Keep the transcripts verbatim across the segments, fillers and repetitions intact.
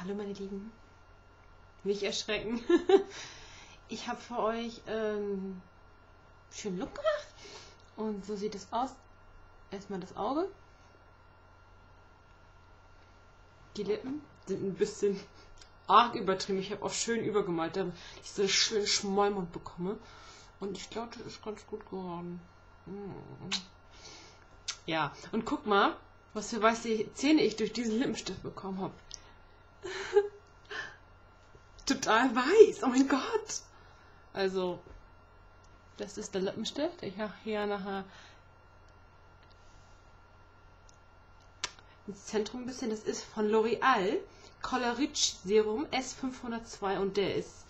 Hallo meine Lieben, nicht erschrecken. Ich habe für euch ähm, einen schönen Look gemacht und so sieht es aus. Erstmal das Auge. Die Lippen sind ein bisschen arg übertrieben. Ich habe auch schön übergemalt, damit ich so einen schönen Schmollmund bekomme. Und ich glaube, das ist ganz gut geworden. Ja, und guck mal, was für weiße Zähne ich durch diesen Lippenstift bekommen habe. Total weiß, oh mein Gott. Also, das ist der Lippenstift. Ich habe hier nachher ins Zentrum ein bisschen. Das ist von L'Oreal Color Rich Serum S fünfhundertzwei und der ist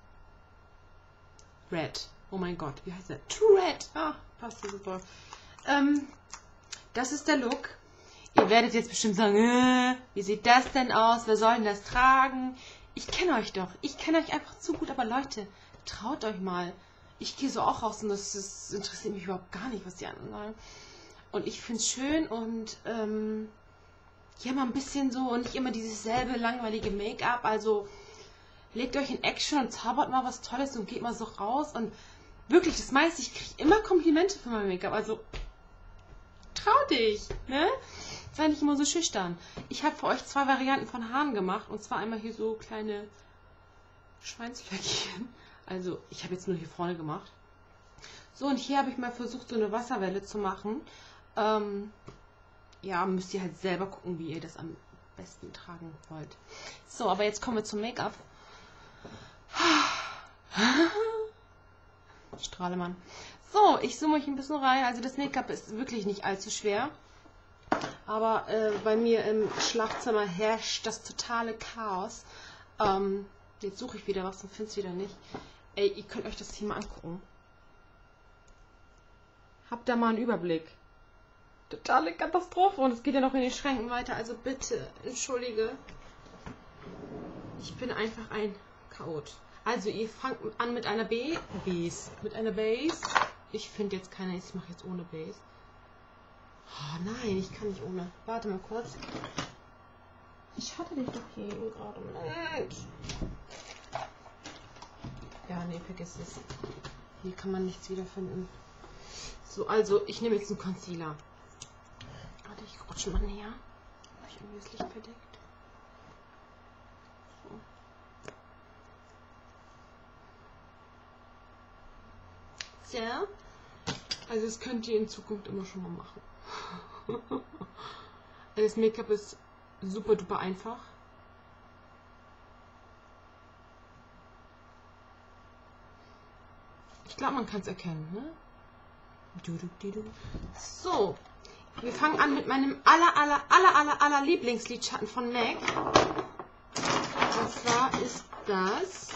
Red. Oh mein Gott, wie heißt der? True Red. Ah, passt so super. Ähm, das ist der Look. Ihr werdet jetzt bestimmt sagen, äh, wie sieht das denn aus? Wer soll denn das tragen? Ich kenne euch doch. Ich kenne euch einfach zu gut. Aber Leute, traut euch mal. Ich gehe so auch raus und das, das interessiert mich überhaupt gar nicht, was die anderen sagen. Und ich finde es schön und ähm, ja, mal ein bisschen so und nicht immer dieses selbe langweilige Make-up. Also legt euch in Action und zaubert mal was Tolles und geht mal so raus. Und wirklich, das meiste, ich kriege immer Komplimente für mein Make-up. Also trau dich, ne? Sei nicht immer so schüchtern. Ich habe für euch zwei Varianten von Haaren gemacht. Und zwar einmal hier so kleine Schweinsflöckchen. Also ich habe jetzt nur hier vorne gemacht. So, und hier habe ich mal versucht, so eine Wasserwelle zu machen. Ähm, ja, müsst ihr halt selber gucken, wie ihr das am besten tragen wollt. So, aber jetzt kommen wir zum Make-up. Strahlemann. So, ich zoome euch ein bisschen rein. Also das Make-up ist wirklich nicht allzu schwer. Aber äh, bei mir im Schlafzimmer herrscht das totale Chaos. Ähm, jetzt suche ich wieder was und finde es wieder nicht. Ey, ihr könnt euch das hier mal angucken. Habt da mal einen Überblick. Totale Katastrophe. Und es geht ja noch in den Schränken weiter. Also bitte, entschuldige. Ich bin einfach ein Chaot. Also ihr fangt an mit einer B. Base. Mit einer Base. Ich finde jetzt keine. Ich mache jetzt ohne Base. Oh nein, ich kann nicht ohne. Warte mal kurz. Ich hatte dich doch hier eben gerade. Mensch. Ja, nee, vergiss es. Hier kann man nichts wiederfinden. So, also, ich nehme jetzt einen Concealer. Warte, ich rutsche mal näher. Habe ich irgendwie das Licht verdeckt? So. So. Also, das könnt ihr in Zukunft immer schon mal machen. Das Make-up ist super duper einfach. Ich glaube, man kann es erkennen, ne? So, wir fangen an mit meinem aller, aller, aller, aller, aller Lieblingslidschatten von M A C. Und zwar ist das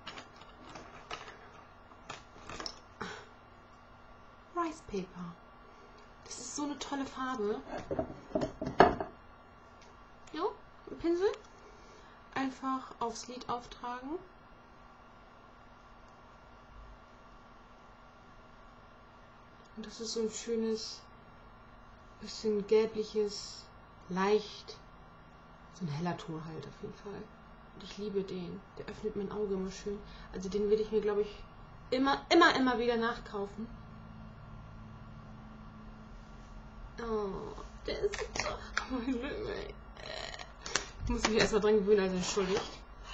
Rice Paper. Das ist so eine tolle Farbe. Ja, ein Pinsel. Einfach aufs Lid auftragen. Und das ist so ein schönes, bisschen gelbliches, leicht, so ein heller Ton halt auf jeden Fall. Und ich liebe den. Der öffnet mein Auge immer schön. Also den will ich mir, glaube ich, immer, immer, immer wieder nachkaufen. Oh, der ist so... Oh, mein Lippen, ey. Ich muss mich erstmal dran gewöhnen, also entschuldigt.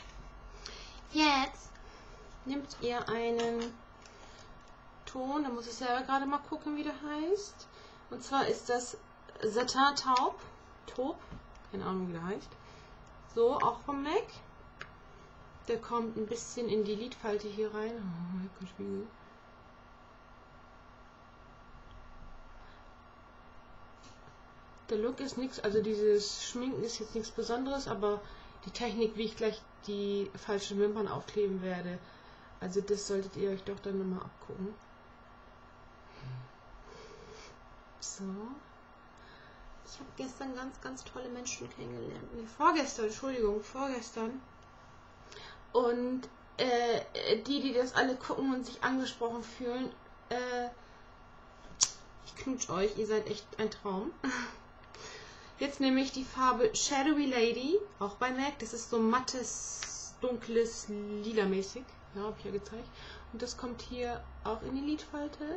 Jetzt nehmt ihr einen Ton, da muss ich selber gerade mal gucken, wie der heißt. Und zwar ist das Satin Taub. Taub, keine Ahnung, wie der heißt. So, auch vom M A C. Der kommt ein bisschen in die Lidfalte hier rein. Oh, mein Gott, Spiegel. Der Look ist nichts, also dieses Schminken ist jetzt nichts Besonderes, aber die Technik, wie ich gleich die falschen Wimpern aufkleben werde, also das solltet ihr euch doch dann nochmal abgucken. So. Ich habe gestern ganz, ganz tolle Menschen kennengelernt. Nee, vorgestern, Entschuldigung, vorgestern. Und äh, die, die das alle gucken und sich angesprochen fühlen, äh, ich knutsch euch, ihr seid echt ein Traum. Jetzt nehme ich die Farbe Shadowy Lady, auch bei M A C. Das ist so mattes, dunkles, lila-mäßig. Ja, habe ich ja gezeigt. Und das kommt hier auch in die Lidfalte.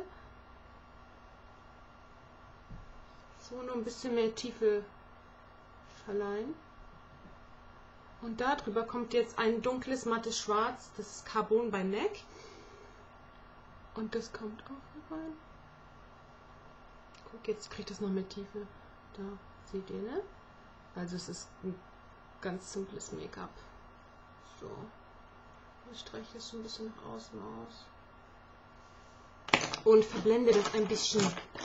So, nur ein bisschen mehr Tiefe verleihen. Und darüber kommt jetzt ein dunkles, mattes Schwarz. Das ist Carbon bei M A C. Und das kommt auch rein. Guck, jetzt kriegt das noch mehr Tiefe. Da, seht ihr, ne? Also es ist ein ganz simples Make-up. So. Ich streiche das so ein bisschen nach außen aus. Und verblende das ein bisschen.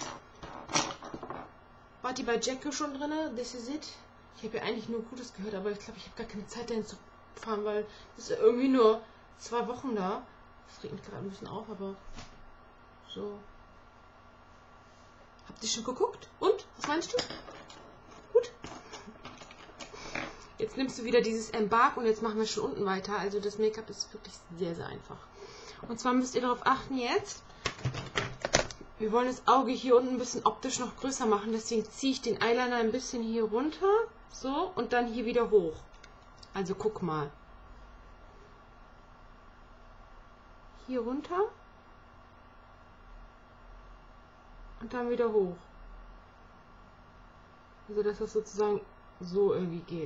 War die bei Jacko schon drin? This is it. Ich habe ja eigentlich nur Gutes gehört, aber ich glaube, ich habe gar keine Zeit dahin zu fahren, weil das ist irgendwie nur zwei Wochen da. Das regt mich gerade ein bisschen auf, aber so. Habt ihr schon geguckt? Und? Was meinst du? Gut. Jetzt nimmst du wieder dieses Embark und jetzt machen wir schon unten weiter. Also das Make-up ist wirklich sehr, sehr einfach. Und zwar müsst ihr darauf achten jetzt. Wir wollen das Auge hier unten ein bisschen optisch noch größer machen. Deswegen ziehe ich den Eyeliner ein bisschen hier runter. So. Und dann hier wieder hoch. Also guck mal. Hier runter. Und dann wieder hoch. Also dass das sozusagen so irgendwie geht.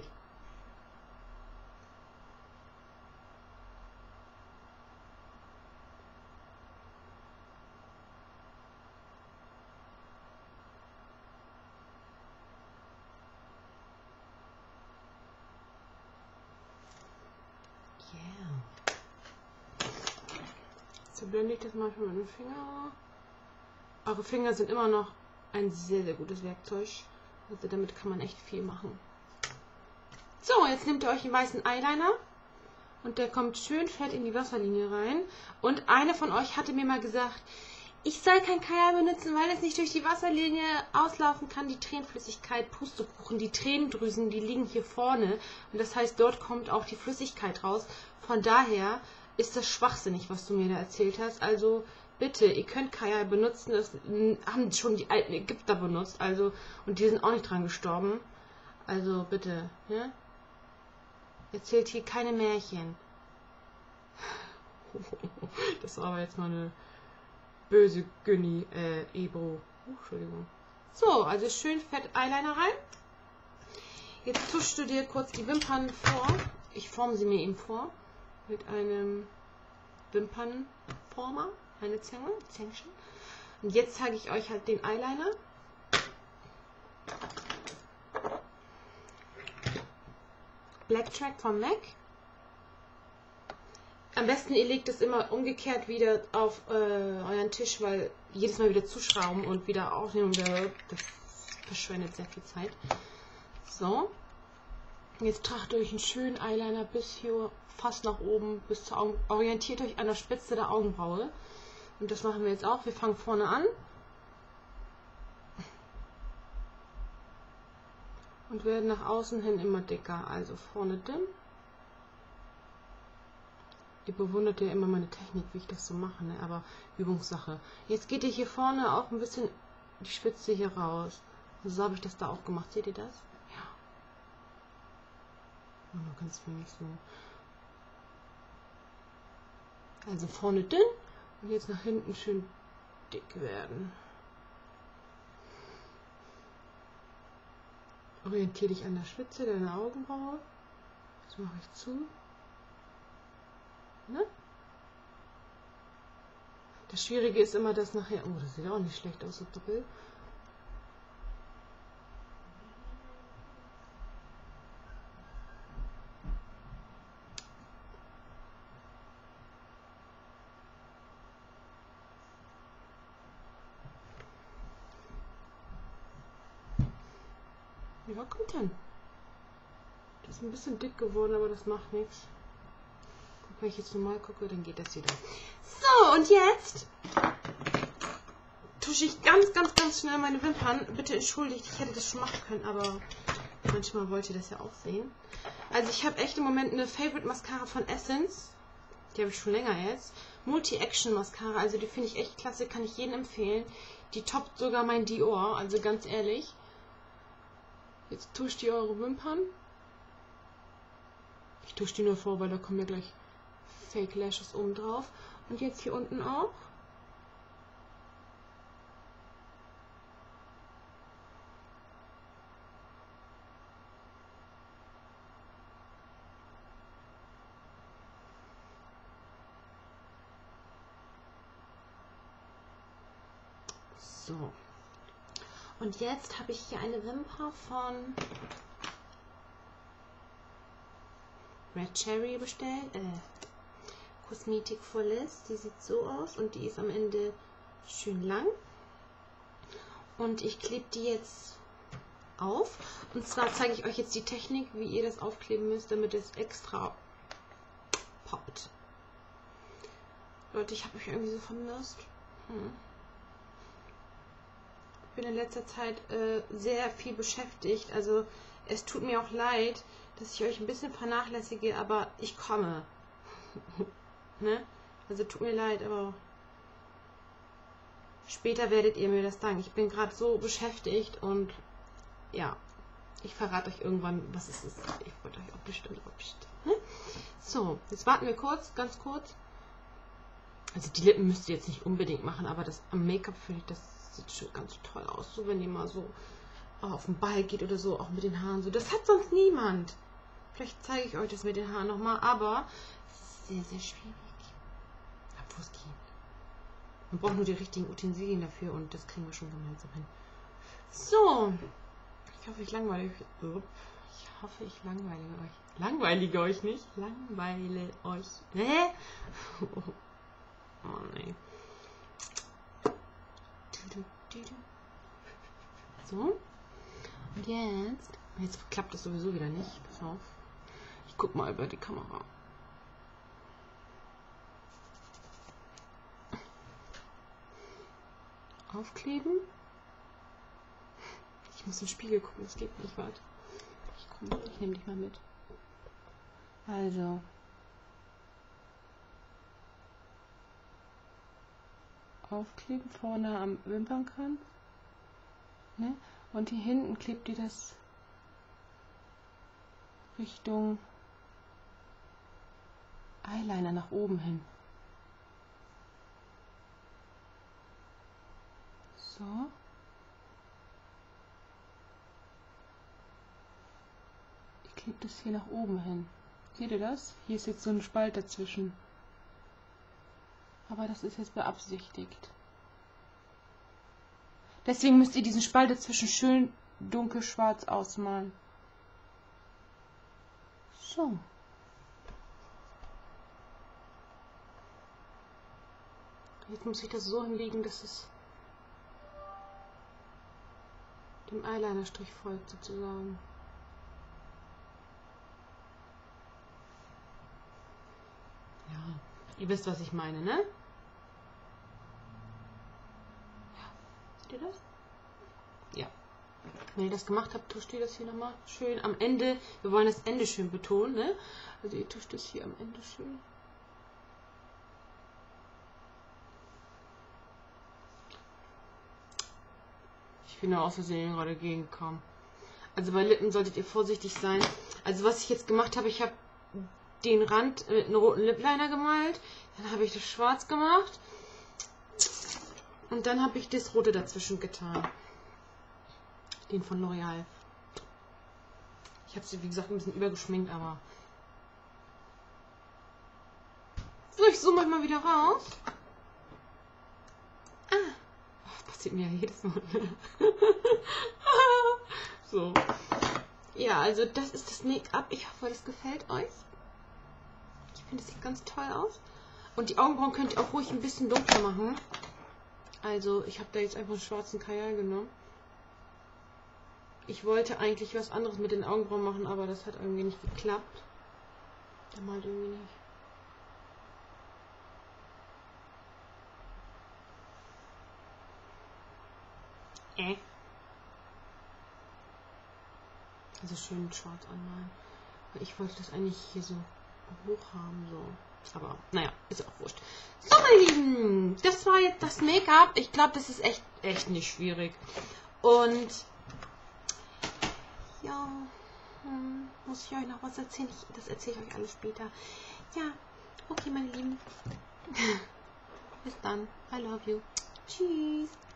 So blende ich das manchmal mit dem Finger. Eure Finger sind immer noch ein sehr, sehr gutes Werkzeug. Also damit kann man echt viel machen. So, jetzt nehmt ihr euch den weißen Eyeliner. Und der kommt schön fett in die Wasserlinie rein. Und eine von euch hatte mir mal gesagt, ich soll kein Kajal benutzen, weil es nicht durch die Wasserlinie auslaufen kann. Die Tränenflüssigkeit, Pustekuchen, die Tränendrüsen, die liegen hier vorne. Und das heißt, dort kommt auch die Flüssigkeit raus. Von daher ist das schwachsinnig, was du mir da erzählt hast. Also bitte, ihr könnt Kajal benutzen. Das haben schon die alten Ägypter benutzt. Also, und die sind auch nicht dran gestorben. Also bitte, ne? Erzählt hier keine Märchen. Das war aber jetzt mal eine böse Günni, äh, Ebro. Uh, Entschuldigung. So, also schön fett Eyeliner rein. Jetzt tuschst du dir kurz die Wimpern vor. Ich forme sie mir eben vor. Mit einem Wimpernformer. Eine Zange. Zängchen. Und jetzt zeige ich euch halt den Eyeliner. Black Track von M A C. Am besten ihr legt es immer umgekehrt wieder auf äh, euren Tisch, weil jedes Mal wieder zuschrauben und wieder aufnehmen, das verschwendet sehr viel Zeit. So. Jetzt tragt euch einen schönen Eyeliner bis hier fast nach oben, bis zur Augen. Orientiert euch an der Spitze der Augenbraue. Und das machen wir jetzt auch. Wir fangen vorne an. Und werden nach außen hin immer dicker. Also vorne dünn. Ihr bewundert ja immer meine Technik, wie ich das so mache, ne? Aber Übungssache. Jetzt geht ihr hier vorne auch ein bisschen die Spitze hier raus. So habe ich das da auch gemacht. Seht ihr das? Ja. Nur ganz wenig so. Also vorne dünn und jetzt nach hinten schön dick werden. Orientiere dich an der Spitze deiner Augenbraue. Das mache ich zu. Ne? Das Schwierige ist immer, dass nachher... Oh, das sieht auch nicht schlecht aus, so doppelt. Ja, kommt hin. Das ist ein bisschen dick geworden, aber das macht nichts. Wenn ich jetzt normal gucke, dann geht das wieder. So, und jetzt tusche ich ganz, ganz, ganz schnell meine Wimpern. Bitte entschuldigt, ich hätte das schon machen können, aber manchmal wollt ihr das ja auch sehen. Also ich habe echt im Moment eine Favorite Mascara von Essence. Die habe ich schon länger jetzt. Multi-Action Mascara, also die finde ich echt klasse, kann ich jedem empfehlen. Die toppt sogar mein Dior, also ganz ehrlich. Jetzt tuscht ihr eure Wimpern. Ich tusche die nur vor, weil da kommen ja gleich Fake Lashes oben drauf. Und jetzt hier unten auch. So. Und jetzt habe ich hier eine Wimper von Red Cherry bestellt. Äh, Cosmetic for Less. Die sieht so aus und die ist am Ende schön lang. Und ich klebe die jetzt auf. Und zwar zeige ich euch jetzt die Technik, wie ihr das aufkleben müsst, damit es extra poppt. Leute, ich habe mich irgendwie so vermisst. Hm. Ich bin in letzter Zeit äh, sehr viel beschäftigt. Also es tut mir auch leid, dass ich euch ein bisschen vernachlässige, aber ich komme. Ne? Also tut mir leid, aber später werdet ihr mir das danken. Ich bin gerade so beschäftigt und ja, ich verrate euch irgendwann, was es ist. Ich wollte euch auch bestimmt bestimmt. Ne? So, jetzt warten wir kurz, ganz kurz. Also die Lippen müsst ihr jetzt nicht unbedingt machen, aber das am Make-up finde ich, das sieht schon ganz toll aus. So, wenn ihr mal so auf den Ball geht oder so, auch mit den Haaren so. Das hat sonst niemand. Vielleicht zeige ich euch das mit den Haaren nochmal, aber sehr, sehr schwierig. Obwohl es geht. Man braucht nur die richtigen Utensilien dafür und das kriegen wir schon gemeinsam hin. So. Ich hoffe, ich langweile euch. Ich hoffe, ich langweile euch. Langweilige euch nicht? Langweile euch. Hä? Oh nee. So. Und jetzt. Jetzt klappt das sowieso wieder nicht. Pass auf. Ich guck mal über die Kamera. Aufkleben. Ich muss im Spiegel gucken, das geht nicht weit. Ich, komm, ich nehme dich mal mit. Also. Aufkleben vorne am Wimpernkranz. Ne? Und hier hinten klebt ihr das Richtung Eyeliner nach oben hin. So. Ich klebe das hier nach oben hin. Seht ihr das? Hier ist jetzt so ein Spalt dazwischen. Aber das ist jetzt beabsichtigt. Deswegen müsst ihr diesen Spalt dazwischen schön dunkelschwarz ausmalen. So. Jetzt muss ich das so hinlegen, dass es dem Eyeliner-Strich folgt sozusagen. Ja, ihr wisst, was ich meine, ne? Ja, seht ihr das? Ja. Wenn ihr das gemacht habt, tuscht ihr das hier nochmal schön am Ende. Wir wollen das Ende schön betonen, ne? Also ihr tuscht es hier am Ende schön. Ich bin da aus Versehen gerade gegengekommen. Also bei Lippen solltet ihr vorsichtig sein. Also was ich jetzt gemacht habe, ich habe den Rand mit einem roten Lip-Liner gemalt. Dann habe ich das schwarz gemacht. Und dann habe ich das rote dazwischen getan. Den von L'Oreal. Ich habe sie, wie gesagt, ein bisschen übergeschminkt, aber... So, ich zoome euch mal wieder raus. Ah. Oh, passiert mir ja jedes Mal. So. Ja, also das ist das Make-up. Ich hoffe, das gefällt euch. Ich finde, das sieht ganz toll aus. Und die Augenbrauen könnt ihr auch ruhig ein bisschen dunkler machen. Also, ich habe da jetzt einfach einen schwarzen Kajal genommen. Ich wollte eigentlich was anderes mit den Augenbrauen machen, aber das hat irgendwie nicht geklappt. Der malt irgendwie nicht. Äh. Also schön schwarz anmalen. Ich wollte das eigentlich hier so hoch haben, so. Aber naja, ist auch wurscht. So, meine Lieben, das war jetzt das Make-up. Ich glaube, das ist echt, echt nicht schwierig. Und ja, hm, muss ich euch noch was erzählen? Ich, das erzähle ich euch alles später. Ja, okay, meine Lieben. Bis dann. I love you. Tschüss.